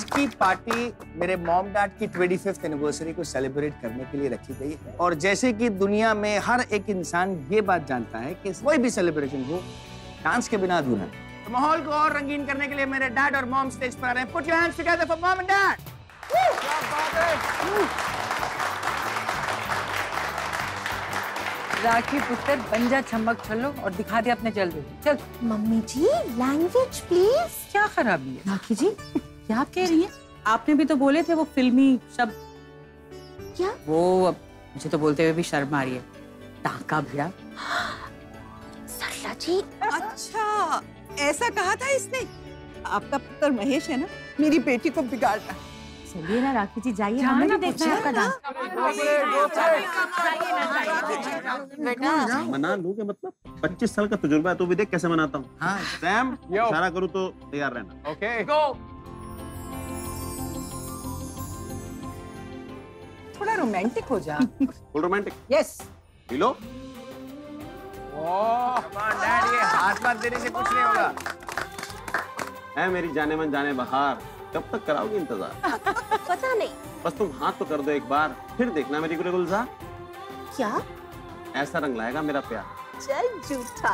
की पार्टी मेरे mom dad की 25th एनिवर्सरी को सेलिब्रेट करने के लिए रखी गई है। और जैसे कि दुनिया में हर एक इंसान ये बात जानता है कि कोई भी सेलिब्रेशन हो डांस के बिना अधूरा है। तो माहौल को और रंगीन करने के लिए मेरे डैड और मॉम स्टेज पर आ रहे हैं। Put your hands together for mom and dad. क्या बात है। राखी पुत्र बन जा छमक छल्लो और दिखा दे अपने जलवे। चल। Mummy ji language please. क्या खराबी है राखी जी? क्या कह रही हैं? आपने भी तो बोले थे वो फिल्मी शब्द। क्या? वो अब मुझे तो बोलते हुए भी शर्म आ रही है। टाका भिड़ा। सरला जी। अच्छा ऐसा कहा था इसने? आपका पुत्र महेश है ना, मेरी बेटी को बिगाड़ना। चलिए ना राखी जी जाइए, हमें भी देखना है आपका डांस। मना लूं के मतलब 25 साल का तजुर्बा है तो भी देख कैसे मनाता हूँ। हाँ सैम इशारा करूँ तो तैयार रहना। Okay go. थोड़ा रोमांटिक हो जा। Full romantic. यस। लो डैड ये हाथ मत देने से कुछ नहीं होगा। है मेरी जाने मन जाने बहार, कब तक कराओगी इंतजार? पता नहीं। बस तुम हाथ तो कर दो एक बार, फिर देखना मेरी गुलजार। क्या? ऐसा रंग लाएगा मेरा प्यार। चल झूठा।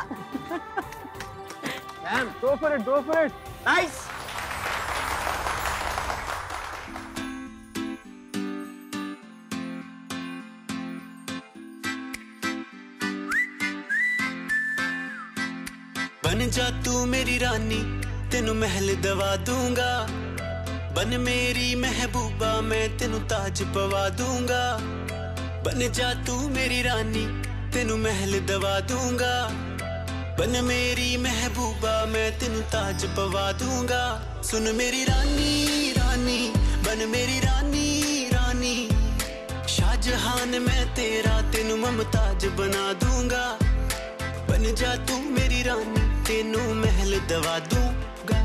Sam go for it, go for it. Nice. बन जा तू मेरी रानी, तेनू महल दवा दूंगा। बन मेरी महबूबा, मैं तेनू ताज पवा दूंगा। बन जा तू मेरी रानी, तेनू महल दवा दूंगा। बन मेरी महबूबा, मैं तेनू ताज पवा दूंगा। सुन मेरी रानी रानी, बन मेरी रानी रानी। शाहजहान मैं तेरा, तेनू मुमताज बना दूंगा। बन जा तू मेरी रानी, तेनू महल दवा दूंगा।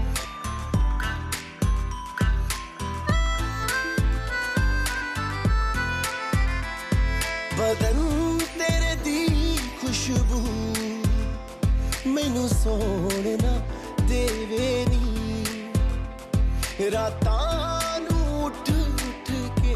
बदन तेरे दी खुशबू मैनू सोने ना देवे नी। रातां नू उठ उठ के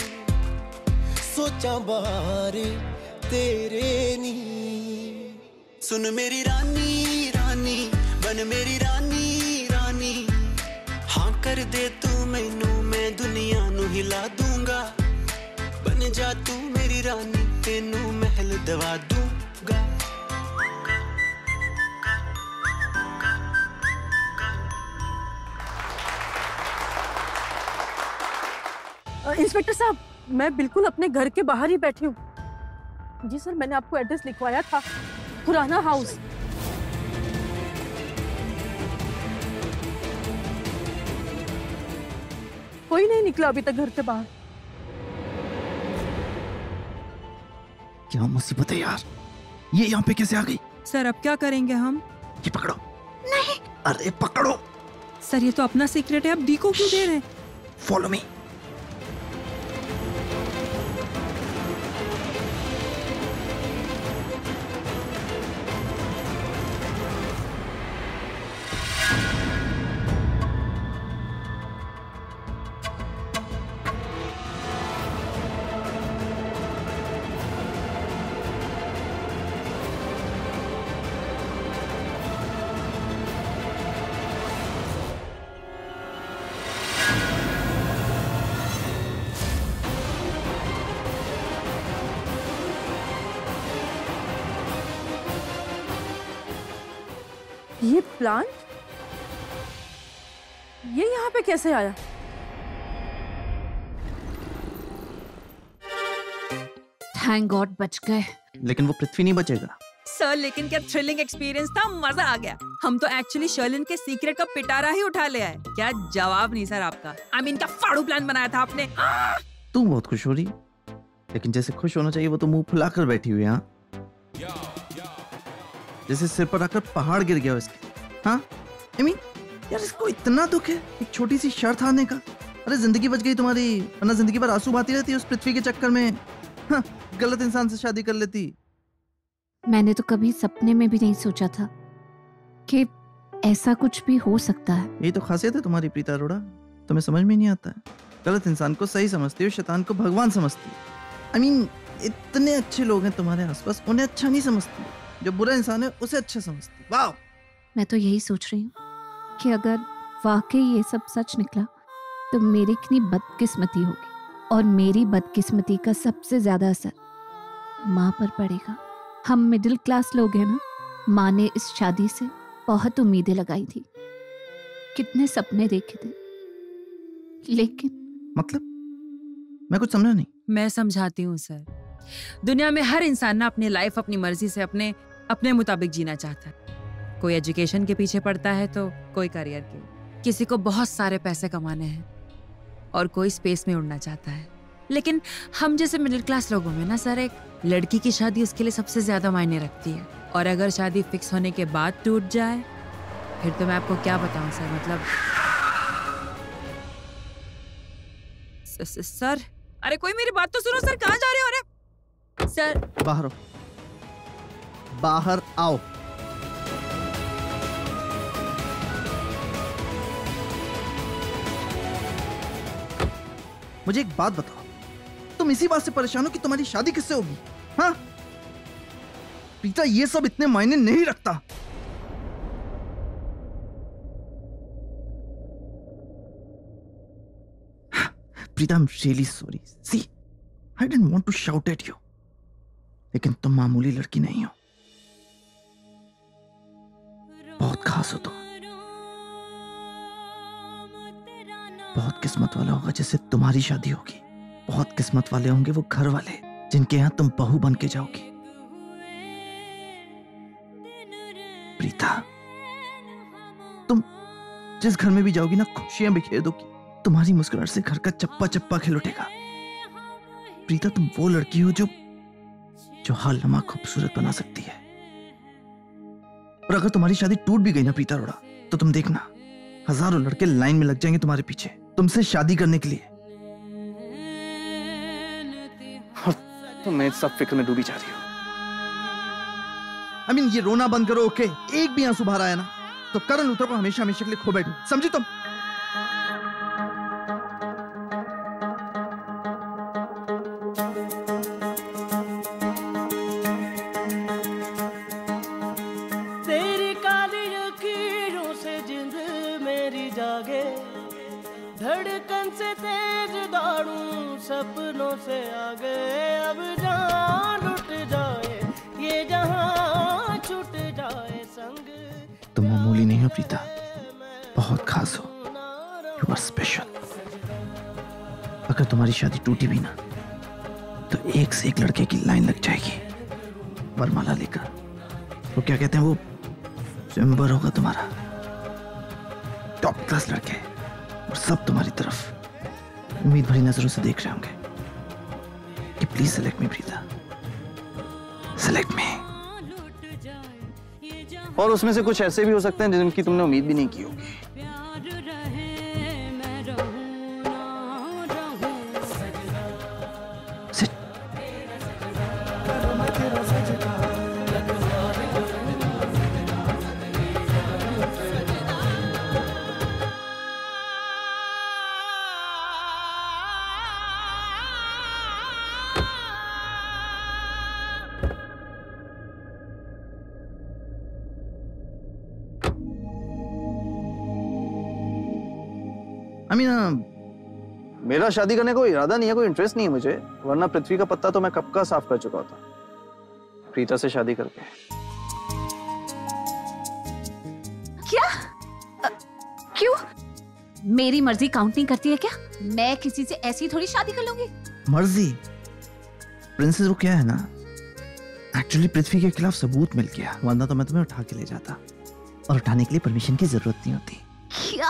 सोचा बारे तेरे नी। सुन मेरी रानी रानी, बन मेरी रानी रानी। हाँ कर दे तू मैनू, मैं दुनिया नू हिला दूंगा। बन जा तू मेरी रानी, तेनू महल दवा दूंगा। इंस्पेक्टर साहब, मैं बिल्कुल अपने घर के बाहर ही बैठी हूँ। जी सर, मैंने आपको एड्रेस लिखवाया था, पुराना हाउस। कोई नहीं निकला अभी तक घर से बाहर। क्या मुसीबत है यार, ये यहाँ पे कैसे आ गई? सर अब क्या करेंगे हम? ये पकड़ो। नहीं। अरे पकड़ो। सर ये तो अपना सीक्रेट है, आप डी को क्यों दे रहे हैं? Follow me. ये प्लांट, ये यहाँ पे कैसे आया? थैंक गॉड बच गए। लेकिन वो पृथ्वी नहीं बचेगा। सर लेकिन क्या थ्रिलिंग एक्सपीरियंस था, मजा आ गया। हम तो एक्चुअली शर्लिन के सीक्रेट का पिटारा ही उठा ले आए। क्या जवाब नहीं सर आपका। आई मीन क्या फाड़ू प्लान बनाया था आपने। तू बहुत खुश हो रही, लेकिन जैसे खुश होना चाहिए वो तो मुंह फुलाकर बैठी हुई है। हाँ, जैसे सिर पर आकर पहाड़ गिर गया इसके। हाँ आई मीन यार, इसको इतना दुख है एक छोटी सी शर्त हारने का। अरे जिंदगी बच गई तुम्हारी, वरना जिंदगी भर आंसू बहाती रहती उस पृथ्वी के चक्कर में। हाँ, गलत इंसान से शादी कर लेती। मैंने तो कभी सपने में भी नहीं सोचा था कि ऐसा कुछ भी हो सकता है। यही तो खासियत है तुम्हारी प्रीता अरोड़ा, तुम्हें समझ में नहीं आता है। गलत इंसान को सही समझती हो, शैतान को भगवान समझती हो। I mean, इतने अच्छे लोग हैं तुम्हारे आसपास, उन्हें अच्छा नहीं समझती। जो बुरा इंसान है उसे अच्छा समझती। वाह! मैं तो यही सोच रही हूँ कि अगर वाकई ये सब सच निकला तो मेरी कितनी बदकिस्मती होगी, और मेरी बदकिस्मती का सबसे ज्यादा असर माँ पर पड़ेगा। हम मिडिल क्लास लोग हैं ना, माँ ने इस शादी से बहुत उम्मीदें लगाई थी, कितने सपने देखे थे, लेकिन मतलब मैं कुछ समझा नहीं। मैं समझाती हूँ सर। दुनिया में हर इंसान ना अपनी लाइफ अपनी मर्जी से अपने मुताबिक जीना चाहता है। कोई एजुकेशन के पीछे पड़ता है तो कोई करियर के, किसी को बहुत सारे पैसे कमाने हैं और कोई स्पेस में उड़ना चाहता है। लेकिन हम जैसे मिडिल क्लास लोगों में ना सर, एक लड़की की शादी उसके लिए सबसे ज्यादा मायने रखती है। और अगर शादी फिक्स होने के बाद टूट जाए फिर तो मैं आपको क्या बताऊं सर। मतलब सर, अरे कोई मेरी बात तो सुनो सर, कहाँ जा रहे हो? अरे सर बाहर आओ, बाहर आओ। मुझे एक बात बताओ, तुम इसी बात से परेशान हो कि तुम्हारी शादी किससे होगी? हाँ प्रीता, ये सब इतने मायने नहीं रखता। Preeta, I'm really sorry. See, I didn't want to shout at you. लेकिन तुम मामूली लड़की नहीं हो, बहुत खास हो तुम। बहुत किस्मत वाला होगा जिससे तुम्हारी शादी होगी। बहुत किस्मत वाले होंगे वो घर वाले जिनके यहाँ तुम बहू बन के जाओगी। प्रीता, तुम जिस घर में भी जाओगी ना, खुशियां बिखेर दोगी। तुम्हारी मुस्कुराहट से घर का चप्पा चप्पा खिल उठेगा। प्रीता, तुम वो लड़की हो जो हालनामा खूबसूरत बना सकती है। और अगर तुम्हारी शादी टूट भी गई ना प्रीता अरोड़ा, तो तुम देखना हजारों लड़के लाइन में लग जाएंगे तुम्हारे पीछे तुमसे शादी करने के लिए। और तुम इस सब फिक्र में डूबी जा रही हो। I mean, ये रोना बंद करो, ओके? एक भी आंसू बाहर आया ना तो करण लूथर को हमेशा हमेशा के लिए खो बैठो, समझी तुम? तेरी काली लकीरों से जिंद मेरी जागे, धड़कन से तेज दौड़ूं सपनों से आगे। अब जान उठ जाए ये जहां छूट जाए संग। तुम मामूली नहीं हो प्रीता, बहुत खास हो। You are special. अगर तुम्हारी शादी टूटी भी ना तो एक से एक लड़के की लाइन लग जाएगी वरमाला लेकर। वो क्या कहते हैं, वो चैम्बर होगा तुम्हारा, टॉप क्लास लड़के, और सब तुम्हारी तरफ उम्मीद भरी नजरों से देख रहे होंगे कि please select me Preeta, select me. और उसमें से कुछ ऐसे भी हो सकते हैं जिनकी तुमने उम्मीद भी नहीं की होगी। मेरा शादी करने का कोई इरादा नहीं है, कोई इंटरेस्ट नहीं है मुझे, वरना पृथ्वी का पत्ता तो मैं कब का साफ कर चुका होता प्रीता से शादी करके। क्या? क्यों? मेरी मर्जी काउंट नहीं करती है क्या? मैं किसी से ऐसी थोड़ी शादी कर लूंगी। मर्जी? प्रिंसेस, वो क्या है ना, एक्चुअली पृथ्वी के खिलाफ सबूत मिल गया, वरना तो मैं तुम्हें उठा के ले जाता, और उठाने के लिए परमिशन की जरूरत नहीं होती। क्या?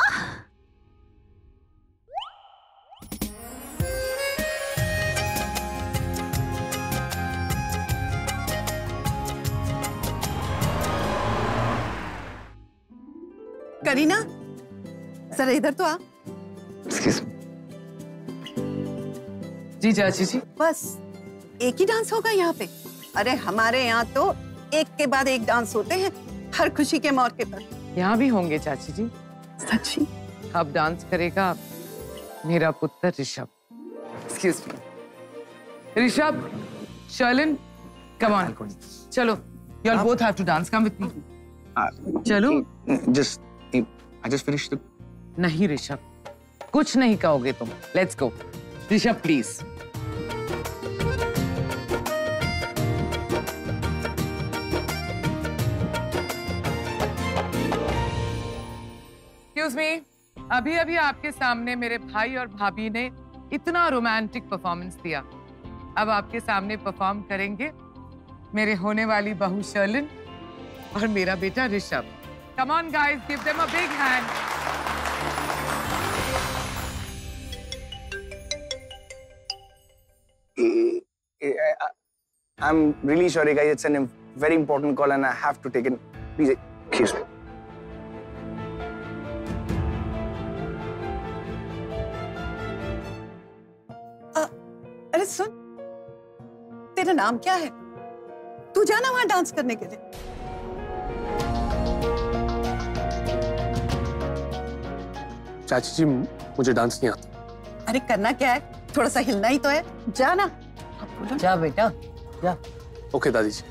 करीना, जरा इधर तो आ। जी चाची जी। बस एक ही डांस होगा यहाँ पे? अरे हमारे यहाँ तो एक के बाद एक डांस होते हैं हर खुशी के मौके पर। यहाँ भी होंगे चाची जी। सच्ची? अब डांस करेगा मेरा पुत्र Rishabh. Excuse me. Rishabh, Sherlyn, come on, चलो। You all both have to dance. Come with me. चलो। I just finished the... नहीं ऋषभ, कुछ नहीं कहोगे तुम। Let's go. Rishabh please. Excuse me. अभी अभी आपके सामने मेरे भाई और भाभी ने इतना रोमांटिक परफॉर्मेंस दिया। अब आपके सामने परफॉर्म करेंगे मेरे होने वाली बहू शर्लिन और मेरा बेटा Rishabh. Come on guys, give them a big hand. I'm really sorry guys, it's a very important call and I have to take it. Please, excuse me. अरे सुन, तेरा नाम क्या है? तू जाना वहां डांस करने के लिए। चाची जी, मुझे डांस नहीं आता। अरे करना क्या है, थोड़ा सा हिलना ही तो है, जाना। जा बेटा, जा। ओके दादी जी।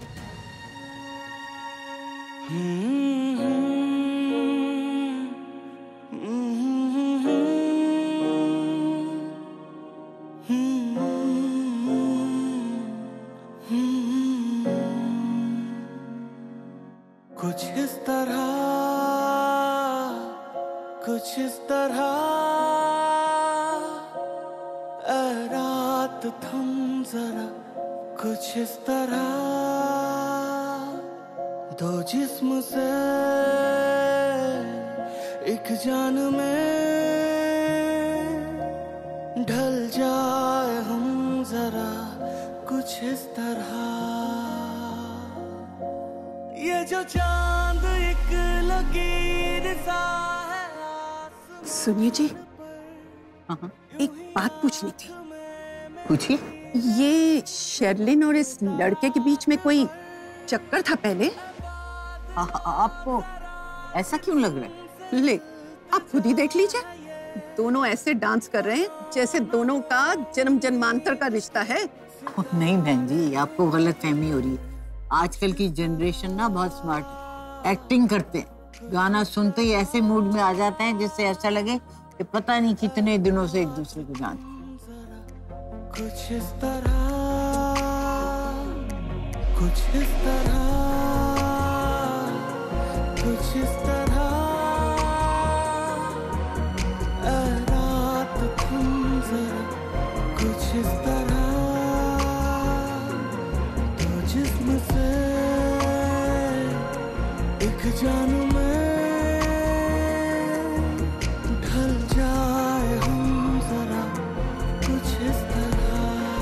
कुछ इस तरह, कुछ इस तरह ऐ रात थम जरा, कुछ इस तरह दो जिस्म से एक जान में ढल जाए हम जरा, कुछ इस तरह ये जो चांद एक लकीर सा है। सुनिए जी, एक बात पूछनी थी। पूछिए। ये शर्लिन और इस लड़के के बीच में कोई चक्कर था पहले? आपको ऐसा क्यों लग रहा है? ले, आप खुद ही देख लीजिए। दोनों ऐसे डांस कर रहे हैं जैसे दोनों का जन्म जन्मांतर का रिश्ता है। नहीं बहन जी, आपको गलतफहमी हो रही है। आजकल की जनरेशन ना बहुत स्मार्ट है, एक्टिंग करते हैं, गाना सुनते ही ऐसे मूड में आ जाते हैं जिससे ऐसा लगे कि पता नहीं कितने दिनों से एक दूसरे को जानते हैं। कुछ इस तरह, कुछ इस तरह, कुछ इस तरह ऐ रात थम जरा, कुछ इस तरह जिस्म से एक जान में ढल जाए हम जरा, कुछ इस तरह।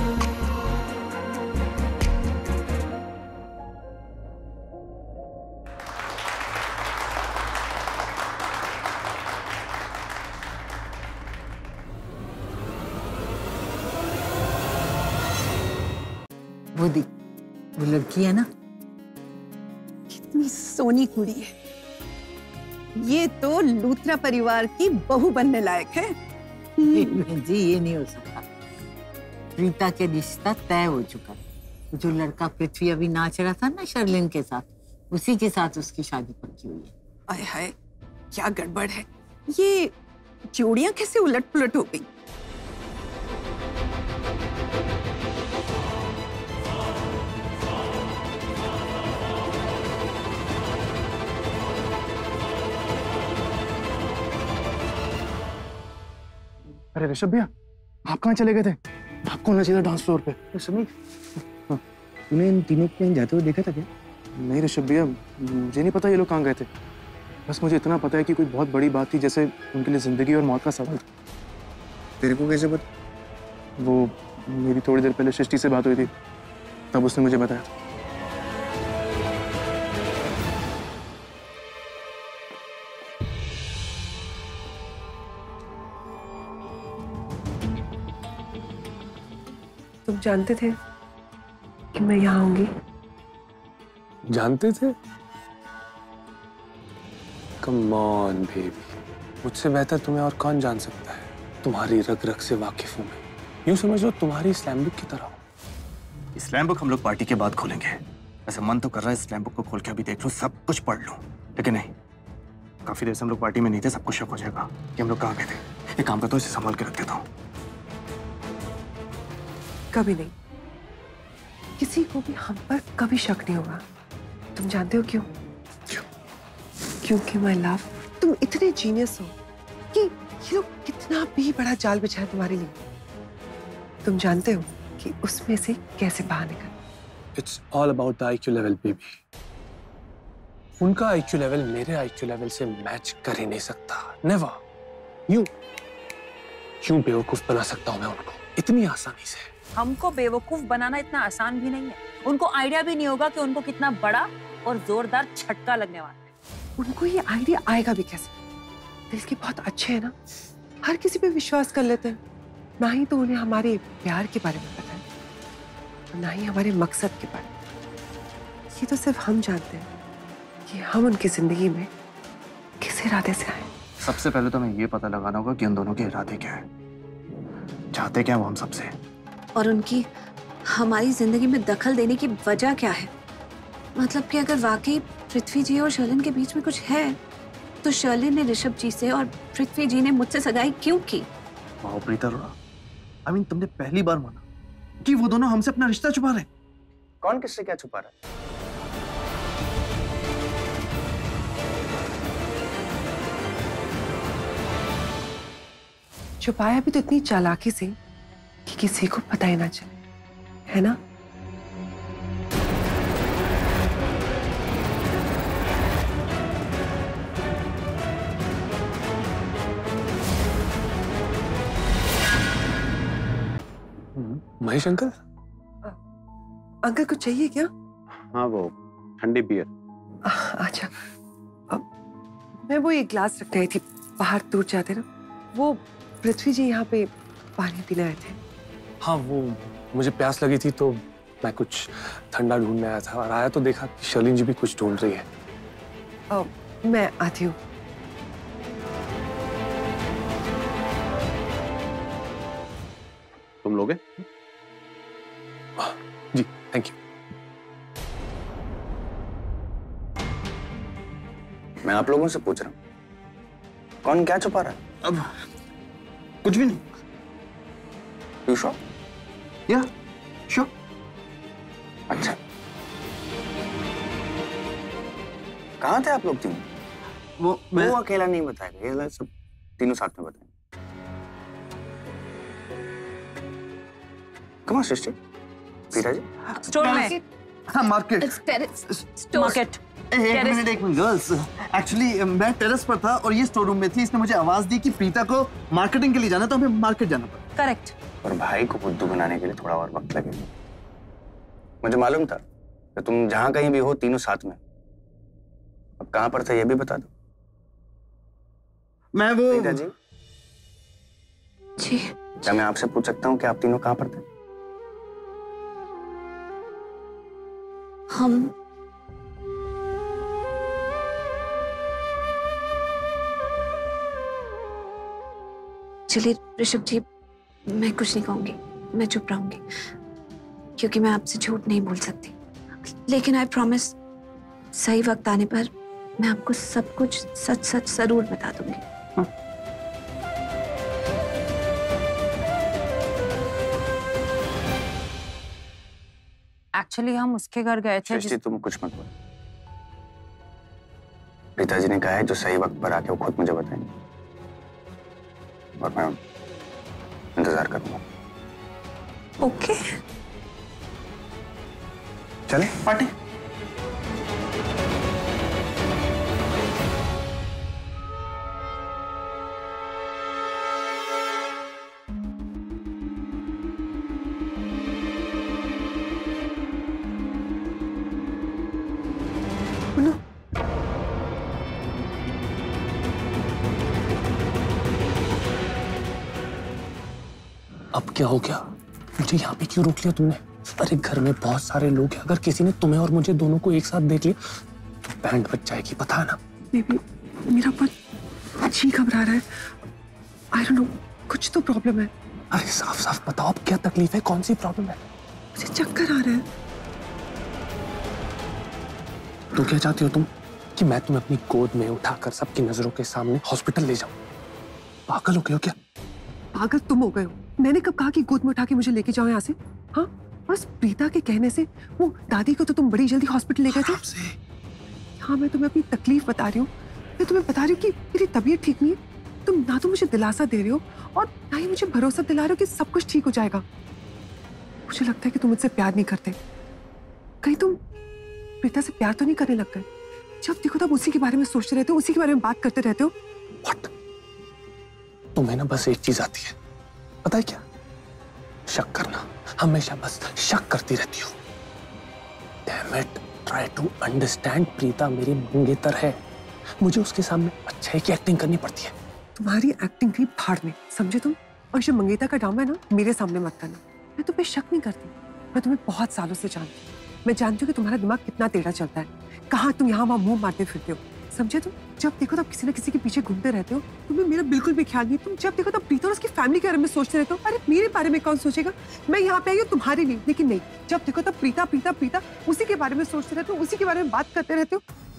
वो देख, वो लड़की है ना, कितनी सोनी कुड़ी है। ये तो लूथरा परिवार की बहू बनने लायक है। जी ये नहीं हो सकता। प्रीता के रिश्ता तय हो चुका है। जो लड़का पृथ्वी अभी नाच रहा था ना शर्लिन के साथ, उसी के साथ उसकी शादी पक्की हुई है। आय हाय, क्या गड़बड़ है। ये जोड़ियां कैसे उलट पुलट हो गई? अरे ऋषभ भैया, आप कहाँ चले गए थे? आपको होना चाहिए डांस फ्लोर पे। समीर, तूने इन तीनों को कहीं जाते हुए देखा था क्या? नहीं ऋषभ भैया, मुझे नहीं पता ये लोग कहाँ गए थे। बस मुझे इतना पता है कि कोई बहुत बड़ी बात थी, जैसे उनके लिए जिंदगी और मौत का सवाल था। तेरे को कैसे पता? वो मेरी थोड़ी देर पहले सृष्टि से बात हुई थी, तब उसने मुझे बताया था। तुम जानते थे कि मैं यहाँ आऊंगी? जानते थे? कम ऑन बेबी, मुझसे बेहतर तुम्हें और कौन जान सकता है? तुम्हारी रग रग से वाकिफ हूँ मैं। यूं समझ लो तुम्हारी स्लैम बुक की तरह हूँ। स्लैम बुक हम लोग पार्टी के बाद खोलेंगे। ऐसे मन तो कर रहा है स्लैम बुक को खोल के अभी देख लूं, सब कुछ पढ़ लूं, लेकिन नहीं, काफी देर से हम लोग पार्टी में नहीं थे, सबको शक हो जाएगा कि हम लोग कहाँ गए थे। एक काम करता हूँ, इसे संभाल के रख देता हूँ। कभी नहीं, किसी को भी हम पर कभी शक नहीं होगा। तुम जानते हो क्यों? क्योंकि माय लव, तुम इतने जीनियस हो कि ये लोग कितना भी बड़ा जाल बिछाए तुम्हारे लिए, तुम जानते हो कि उसमें से कैसे बाहर निकल। It's all about the IQ level baby. उनका IQ लेवल मेरे IQ लेवल से मैच कर ही नहीं सकता, नेवर। यूं बेवकूफ बना सकता हूं मैं उनको इतनी आसानी से। हमको बेवकूफ बनाना इतना आसान भी नहीं है। उनको आइडिया भी नहीं होगा कि उनको कितना बड़ा और जोरदार झटका लगने वाला है। उनको ये आइडिया आएगा भी कैसे? दिल के बहुत अच्छे हैं ना, हर किसी पे विश्वास कर लेते हैं। ना ही तो उन्हें हमारे प्यार के बारे में पता है और ना ही हमारे मकसद के बारे में। ये तो सिर्फ हम जानते हैं कि हम उनकी जिंदगी में किस इरादे से आए। सबसे पहले तो हमें ये पता लगाना होगा कि उन दोनों के इरादे क्या है, चाहते क्या वो हम सबसे, और उनकी हमारी जिंदगी में दखल देने की वजह क्या है। मतलब कि अगर वाकई पृथ्वी जी और शर्लिन के बीच में कुछ है, तो शर्लिन ने ऋषभ जी से और पृथ्वी जी ने मुझसे सगाई क्यों की? वाह प्रीता रोड़ा, I mean, तुमने पहली बार माना कि वो दोनों हमसे अपना रिश्ता छुपा रहे हैं। कौन किससे क्या छुपा रहा है? छुपाया भी तो इतनी चालाकी से कि किसी को पता ही ना चले, है ना? महेश अंकल? अंकल कुछ चाहिए क्या? हाँ, वो ठंडी बियर। अच्छा, मैं वो एक ग्लास रख आई थी, बाहर दूर जाते ना, वो पृथ्वी जी यहाँ पे पानी पीने आए थे। हाँ, वो मुझे प्यास लगी थी तो मैं कुछ ठंडा ढूंढने आया था, और आया तो देखा कि शर्लिन जी भी कुछ ढूंढ रही है। मैं आती हूँ। तुम लोगे? जी, थैंक यू। मैं आप लोगों से पूछ रहा हूँ, कौन क्या छुपा रहा है? अब कुछ भी नहीं। You sure? Yeah, sure. अच्छा, कहाँ थे आप लोग तीनों? वो अकेला नहीं बताएगा, ये सब तीनों साथ में बताएंगे। कहाँ सिस्टर? प्रीता जी? स्टोर में। हाँ, मार्केट। मार्केट। एक मिनट गर्ल्स, एक्चुअली मैं टेरेस पर था और ये स्टोर रूम में थी। इसने मुझे आवाज दी कि प्रीता को मार्केटिंग के लिए जाना, तो हमें मार्केट जाना पड़ा। करेक्ट। और भाई को बुद्धू बनाने के लिए थोड़ा और वक्त लगेगा। मुझे मालूम था कि तुम जहां कहीं भी हो तीनों साथ में। अब कहां पर थे ये भी बता दो। मैं वो प्रीता जी, क्या मैं आपसे पूछ सकता हूँ कि आप तीनों कहां पर थे? हम चलिए ऋषभ जी, मैं कुछ नहीं कहूंगी, मैं चुप रहूंगी, क्योंकि मैं आपसे झूठ नहीं बोल सकती। लेकिन आई प्रॉमिस, सही वक्त आने पर मैं आपको सब कुछ सच सच जरूर बता दूंगी। एक्चुअली हम उसके घर गए थे। सृष्टि, तुम कुछ मत बोलो। पिताजी ने कहा है जो सही वक्त पर आके वो खुद मुझे बताएंगे, और मैं इंतजार करूंगा। ओके, चले पार्टी। अब क्या हो गया? मुझे यहाँ पे क्यों रोक लिया तुमने? अरे घर में बहुत सारे लोग हैं, अगर किसी ने तुम्हें और मुझे दोनों को एक साथ देख लिया तो बैंड बज जाएगी, पता है ना? बेबी, मेरा बहुत जी घबरा रहा है। I don't know, कुछ तो प्रॉब्लम है। अरे साफ साफ बताओ अब क्या तकलीफ है, कौन सी प्रॉब्लम है? मुझे चक्कर आ रहा है। तो क्या चाहती हो तुम कि मैं तुम्हें अपनी गोद में उठाकर सबकी नजरों के सामने हॉस्पिटल ले जाऊं? पागल हो गए हो क्या? पागल तुम हो गए हो। मैंने कब कहा कि गोद में उठा के मुझे लेके जाओ यहाँ से? हाँ, बस प्रीता के कहने से वो दादी को तो तुम बड़ी जल्दी हॉस्पिटल ले गए थे। हाँ, मैं तुम्हें अपनी तकलीफ बता रही हूँ। मैं तुम्हें बता रही हूँ कि मेरी तबीयत ठीक नहीं है। तुम ना तो मुझे दिलासा दे रहे हो और ना ही मुझे भरोसा दिला रहे हो कि सब कुछ ठीक हो जाएगा। मुझे लगता है कि तुम मुझसे प्यार नहीं करते। कहीं तुम प्रीता से प्यार तो नहीं करने लग गए? जब देखो तब उसी के बारे में सोचते रहते हो, उसी के बारे में बात करते रहते हो। What? तुम्हें ना बस एक चीज आती है, पता है क्या? शक करना। हमेशा बस शक करती रहती हो। Damn it, try to understand, Preeta मेरी मंगेतर है। मुझे उसके सामने अच्छे की एक्टिंग करनी पड़ती है। तुम्हारी एक्टिंग की फाड़ में, समझे तुम? और जो मंगेतर का ड्रामा है ना, मेरे सामने मत करना। मैं तुम्हें शक नहीं करती, मैं तुम्हें बहुत सालों से जानती हूँ। मैं जानती हूँ कि तुम्हारा दिमाग कितना टेढ़ा चलता है, कहाँ तुम यहाँ वहाँ मुंह मारते फिरते हो, समझे तुम? जब देखो तब किसी न किसी के पीछे घूमते रहते हो। तुम्हें मेरा बिल्कुल भी ख्याल नहीं। तुम जब देखो तब प्रीता और उसकी फैमिली के बारे में सोचते रहते हो। अरे मेरे बारे में कौन सोचेगा? मैं यहाँ पे आई हूँ तुम्हारे लिए, लेकिन नहीं, जब देखो तब प्रीता प्रीता प्रीता उसी के बारे में सोचते रहते हो, उसी के बारे में बात करते रहते हो।